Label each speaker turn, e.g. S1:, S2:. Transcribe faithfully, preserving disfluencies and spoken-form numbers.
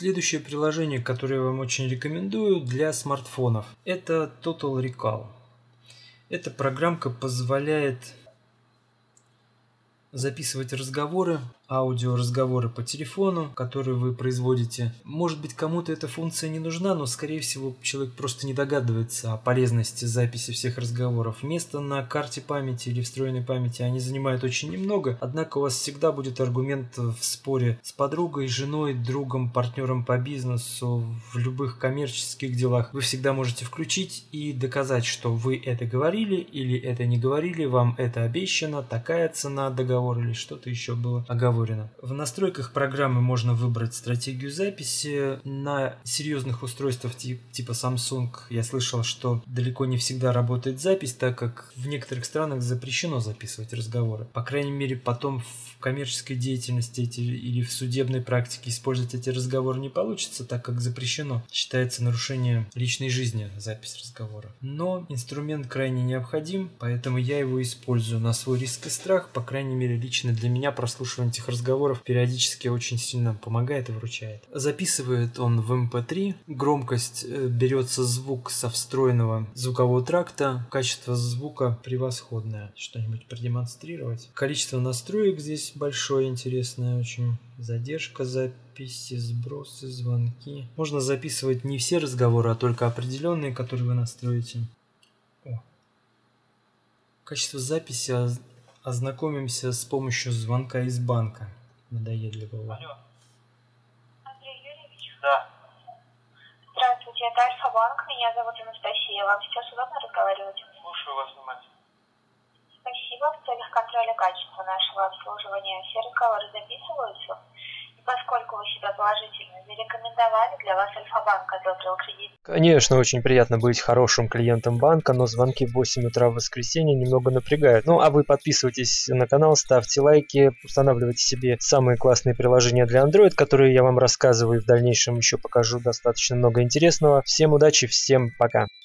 S1: Следующее приложение, которое я вам очень рекомендую для смартфонов, это Total Recall. Эта программка позволяет записывать разговоры, аудиоразговоры по телефону, которые вы производите. Может быть, кому-то эта функция не нужна, но, скорее всего, человек просто не догадывается о полезности записи всех разговоров. Место на карте памяти или встроенной памяти они занимают очень немного, однако у вас всегда будет аргумент в споре с подругой, женой, другом, партнером по бизнесу, в любых коммерческих делах. Вы всегда можете включить и доказать, что вы это говорили или это не говорили, вам это обещано, такая цена договора или что-то еще было оговорено. В настройках программы можно выбрать стратегию записи. На серьезных устройствах типа Samsung я слышал, что далеко не всегда работает запись, так как в некоторых странах запрещено записывать разговоры. По крайней мере, потом в коммерческой деятельности эти, или в судебной практике использовать эти разговоры не получится, так как запрещено. Считается нарушение личной жизни запись разговора. Но инструмент крайне необходим, поэтому я его использую на свой риск и страх. По крайней мере, лично для меня прослушивание этих разговоров периодически очень сильно помогает и выручает. Записывает он в эм пэ три. Громкость берется звук со встроенного звукового тракта. Качество звука превосходное. Что-нибудь продемонстрировать. Количество настроек здесь большое, интересное очень. Задержка записи, сбросы, звонки. Можно записывать не все разговоры, а только определенные, которые вы настроите. О. Качество записи ознакомимся с помощью звонка из банка. Надоедливого.
S2: Алло. Андрей Юрьевич? Да. Здравствуйте, это Альфа-банк. Меня зовут Анастасия. Вам сейчас удобно разговаривать?
S3: Слушаю вас внимательно.
S2: Спасибо. В целях контроля качества нашего обслуживания все разговоры записываются. И поскольку вы себя положительно зарекомендовали, для вас Альфа-банк одобрил кредит.
S4: Конечно, очень приятно быть хорошим клиентом банка, но звонки в восемь утра в воскресенье немного напрягают. Ну, а вы подписывайтесь на канал, ставьте лайки, устанавливайте себе самые классные приложения для Android, которые я вам рассказываю, и в дальнейшем еще покажу достаточно много интересного. Всем удачи, всем пока!